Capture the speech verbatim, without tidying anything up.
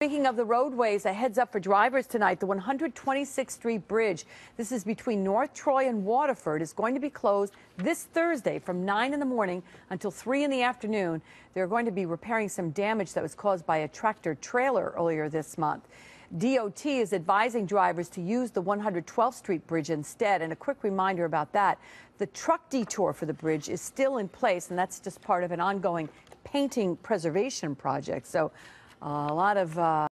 Speaking of the roadways, a heads up for drivers tonight. The one hundred twenty-sixth Street Bridge, this is between North Troy and Waterford, is going to be closed this Thursday from nine in the morning until three in the afternoon. They're going to be repairing some damage that was caused by a tractor trailer earlier this month. D O T is advising drivers to use the one hundred twelfth Street Bridge instead. And a quick reminder about that, the truck detour for the bridge is still in place, and that's just part of an ongoing painting preservation project. So uh, a lot of uh